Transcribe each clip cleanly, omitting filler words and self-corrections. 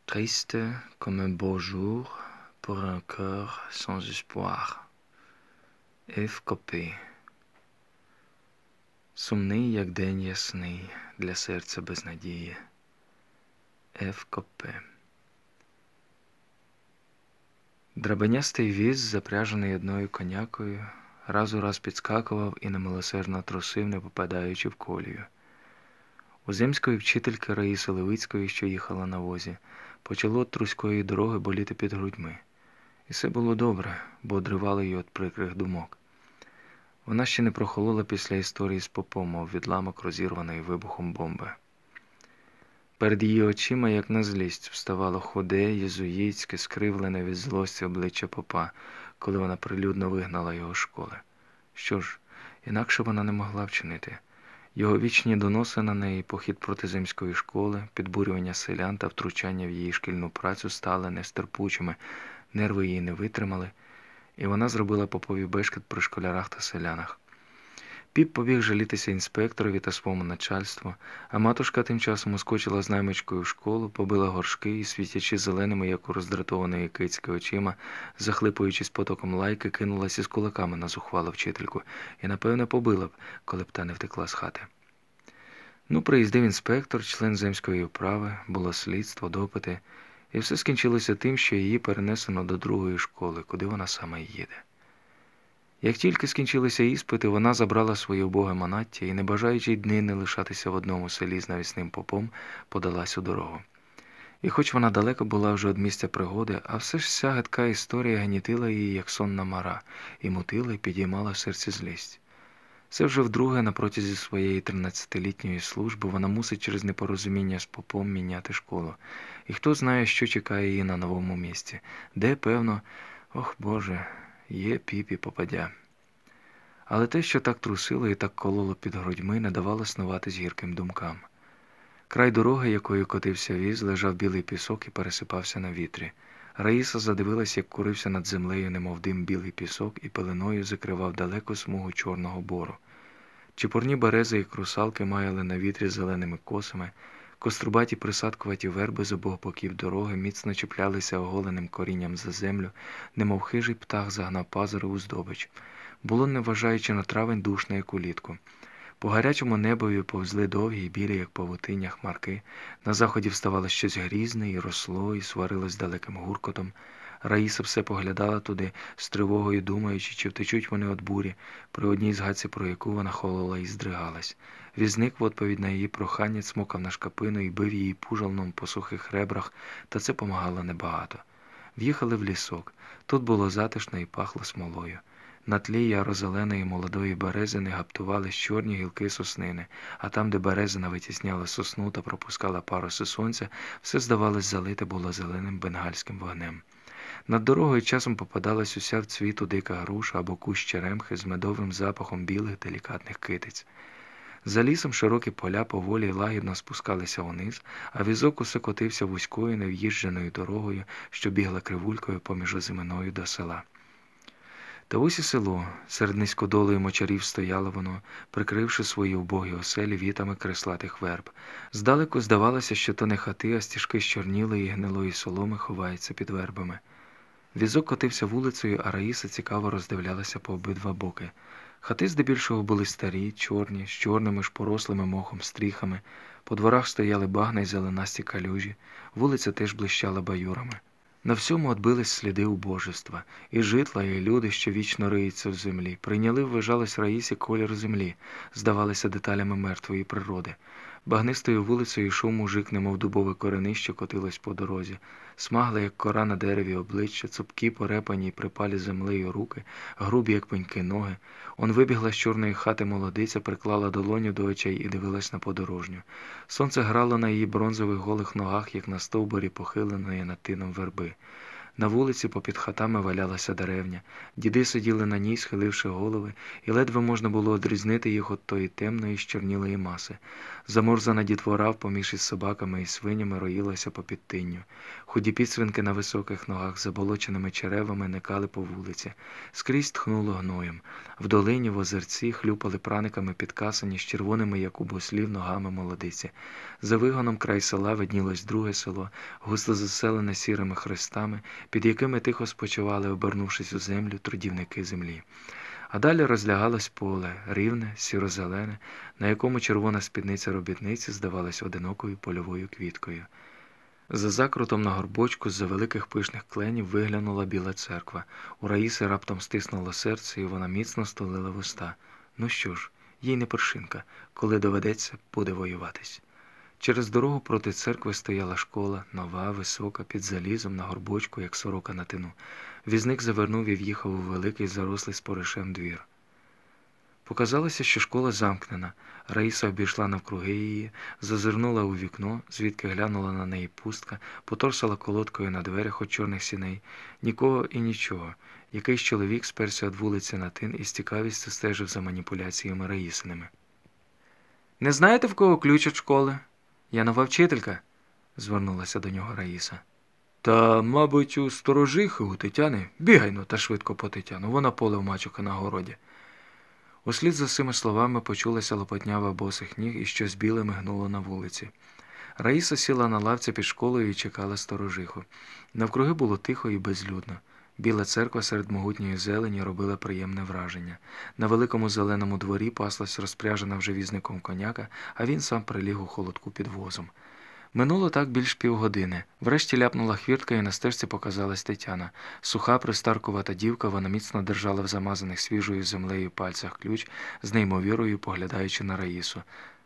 Triste comme un beau jour pour un cœur sans espoir. Ф. Копи. Сумний, як день ясний, для серця без надії. Ф. Копи. Драбенястий віз, запряжений одною конякою, раз у раз підскакував і немилосердно трусив, не попадаючи в колію. У земської вчительки Раїси Левицької, що їхала на возі, почало від Труської дороги боліти під грудьми. І все було добре, бо одривало її від прикрих думок. Вона ще не прохолола після історії з попом, мов відламок, розірваної вибухом бомби. Перед її очима, як на злість, вставало худе, єзуїтське, скривлене від злості обличчя попа, коли вона прилюдно вигнала його з школи. Що ж, інакше вона не могла вчинити. Його вічні доноси на неї, похід проти земської школи, підбурювання селян та втручання в її шкільну працю стали нестерпучими, нерви її не витримали, і вона зробила попові бешкет при школярах та селянах. Піп побіг жалітися інспекторові та своєму начальству, а матушка тим часом ускочила з наймичкою в школу, побила горшки і, світячи зеленими, як у роздратованої кицьки очима, захлипуючись потоком лайки, кинулася з кулаками на зухвалу вчительку і, напевне, побила б, коли б та не втекла з хати. Приїздив інспектор, член земської управи, було слідство, допити, і все скінчилося тим, що її перенесено до другої школи, куди вона саме їде. Як тільки скінчилися іспити, вона забрала своє убоге манаття і, не бажаючи й дни не лишатися в одному селі з навісним попом, подалась у дорогу. І хоч вона далеко була вже від місця пригоди, а все ж вся гидка історія гнітила її, як сонна мара, і мутила, і підіймала в серці злість. Це вже вдруге на протязі своєї 13-літньої служби вона мусить через непорозуміння з попом міняти школу. І хто знає, що чекає її на новому місці, де, певно, ох Боже, є Піпі попадя. Але те, що так трусило і так кололо під грудьми, не давало снуватись гірким думкам. Край дороги, якою котився віз, лежав білий пісок і пересипався на вітрі. Раїса задивилась, як курився над землею, немов дим, білий пісок, і пеленою закривав далеку смугу чорного бору. Чепурні берези і крусалки маяли на вітрі зеленими косами, кострубаті присадкуваті верби з обох боків дороги міцно чіплялися оголеним корінням за землю, немов хижий птах загнав пазури у здобич. Було, неважаючи на травень, душно, як улітку. По гарячому небові повзли довгі й білі, як павутиння, хмарки. На заході вставало щось грізне, і росло, і сварилось далеким гуркотом. Раїса все поглядала туди, з тривогою думаючи, чи втечуть вони від бурі, при одній згадці про яку вона холола і здригалась. Візник в відповідь на її прохання цмокав на шкапину і бив її пужалном по сухих ребрах, та це помагало небагато. В'їхали в лісок. Тут було затишно і пахло смолою. На тлі яро-зеленої молодої березини гаптувались чорні гілки соснини, а там, де березина витісняла сосну та пропускала паруси сонця, все, здавалось, залите було зеленим бенгальським вогнем. Над дорогою часом попадалась уся в цвіту дика груша або кущ черемхи з медовим запахом білих делікатних китиць. За лісом широкі поля поволі й лагідно спускалися униз, а візок усе котився вузькою нев'їждженою дорогою, що бігла кривулькою поміж озиминою до села. Та ось і село. Серед низькодолої мочарів стояло воно, прикривши свої убогі оселі вітами креслатих верб. Здалеку здавалося, що то не хати, а стіжки з чорнілої і гнилої соломи ховаються під вербами. Візок котився вулицею, а Раїса цікаво роздивлялася по обидва боки. Хати здебільшого були старі, чорні, з чорними ж порослими мохом стріхами. По дворах стояли багна й зеленасті калюжі, вулиця теж блищала баюрами. На всьому отбились сліди убожества, і житла, і люди, що вічно риються в землі, прийняли, вважалось Раїсі, колір землі, здавалися деталями мертвої природи. Багнистою вулицею йшов мужик, немов дубове коренище, котилось по дорозі. Смагле, як кора на дереві обличчя, цупкі, порепані й припалі землею руки, грубі, як пеньки, ноги. Он вибігла з чорної хати молодиця, приклала долоню до очей і дивилась на подорожню. Сонце грало на її бронзових голих ногах, як на стовбурі похиленої над тином верби. На вулиці попід хатами валялася деревня. Діди сиділи на ній, схиливши голови, і ледве можна було одрізнити їх від тої темної, щорнілої маси. Заморзана дітвора впоміж із собаками і свинями роїлася попід тинню. Худі підсвинки на високих ногах, заболоченими черевами, никали по вулиці. Скрізь тхнуло гноєм. В долині, в озерці хлюпали праниками підкасані з червоними, як у буслів, ногами молодиці. За вигоном край села виднілось друге село, густо заселене сірими хрестами, під якими тихо спочивали, обернувшись у землю, трудівники землі. А далі розлягалось поле, рівне, сіро-зелене, на якому червона спідниця робітниці здавалась одинокою польовою квіткою. За закрутом на горбочку з-за великих пишних кленів виглянула біла церква. У Раїси раптом стиснуло серце, і вона міцно стулила вуста. Ну що ж, їй не першинка, коли доведеться, буде воюватись. Через дорогу проти церкви стояла школа, нова, висока, під залізом, на горбочку, як сорока на тину. Візник завернув і в'їхав у великий, зарослий споришем двір. Показалося, що школа замкнена. Раїса обійшла навкруги її, зазирнула у вікно, звідки глянула на неї пустка, поторсала колодкою на дверях від чорних сіней. Нікого і нічого. Якийсь чоловік сперся від вулиці на тин і з цікавістю стежив за маніпуляціями Раїсиними. «Не знаєте, в кого ключ від школи? Я нова вчителька», – звернулася до нього Раїса. «Та, мабуть, у сторожихи, у Тетяни. Бігайно та швидко по Тетяну, вона поле в мачуха на городі». Услід за цими словами почулася лопотнява босих ніг і щось біле мигнуло на вулиці. Раїса сіла на лавці під школою і чекала сторожиху. Навкруги було тихо і безлюдно. Біла церква серед могутньої зелені робила приємне враження. На великому зеленому дворі паслась розпряжена вже візником коняка, а він сам приліг у холодку під возом. Минуло так більш півгодини. Врешті ляпнула хвіртка, і на стежці показалась Тетяна. Суха, пристаркувата дівка, вона міцно держала в замазаних свіжою землею пальцях ключ, з неймовірою поглядаючи на Раїсу.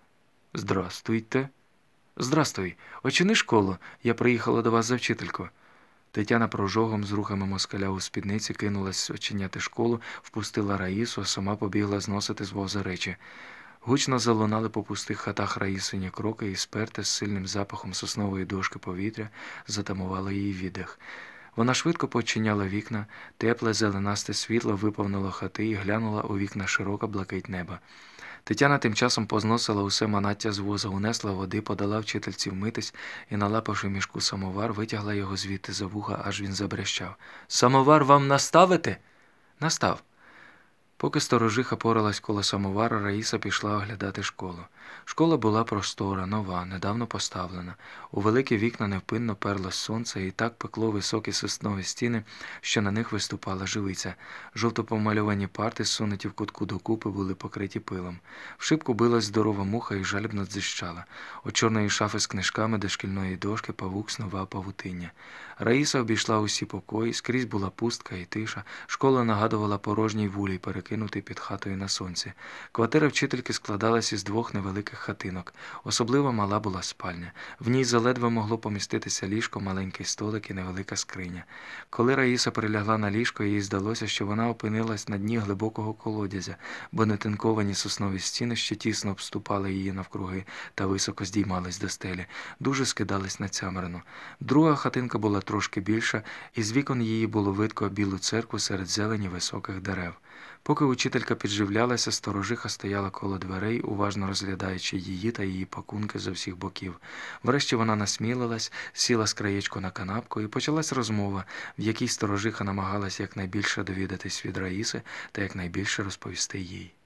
«Здрастуйте». «Здрастуй. Очини школу. Я приїхала до вас за вчительку». Тетяна прожогом з рухами москаля у спідниці кинулась очиняти школу, впустила Раїсу, а сама побігла зносити з воза речі. Гучно залунали по пустих хатах Раїсині кроки, і сперте з сильним запахом соснової дошки повітря затамувало її віддих. Вона швидко починяла вікна, тепле зеленасте світло виповнило хати і глянула у вікна широка блакить неба. Тетяна тим часом позносила усе манаття з воза, унесла води, подала вчительці вмитись і, налапавши в мішку самовар, витягла його звідти за вуха, аж він забрящав. «Самовар вам наставити?» «Настав». Поки сторожиха поралась коло самовара, Раїса пішла оглядати школу. Школа була простора, нова, недавно поставлена. У великі вікна невпинно перлось сонце, і так пекло високі соснові стіни, що на них виступала живиця. Жовто помальовані парти, зсунуті в кутку докупи, були покриті пилом. В шибку билась здорова муха і жалібно дзищала. От чорної шафи з книжками до шкільної дошки павук снував павутиння. Раїса обійшла усі покої, скрізь була пустка і тиша. Школа нагадувала порожній вулій, перекинутий під хатою на сонці. Квартира вчительки складалась із двох невеликих хатинок. Особливо мала була спальня. В ній заледве могло поміститися ліжко, маленький столик і невелика скриня. Коли Раїса прилягла на ліжко, їй здалося, що вона опинилась на дні глибокого колодязя, бо нетинковані соснові стіни, що тісно обступали її навкруги та високо здіймались до стелі, дуже скидались на цямрину. Друга хатинка була трошки більша, і з вікон її було видко білу церкву серед зелені високих дерев. Поки учителька підживлялася, сторожиха стояла коло дверей, уважно розглядаючи її та її пакунки з усіх боків. Врешті вона насмілилась, сіла з краєчку на канапку, і почалась розмова, в якій сторожиха намагалась якнайбільше довідатись від Раїси та якнайбільше розповісти їй.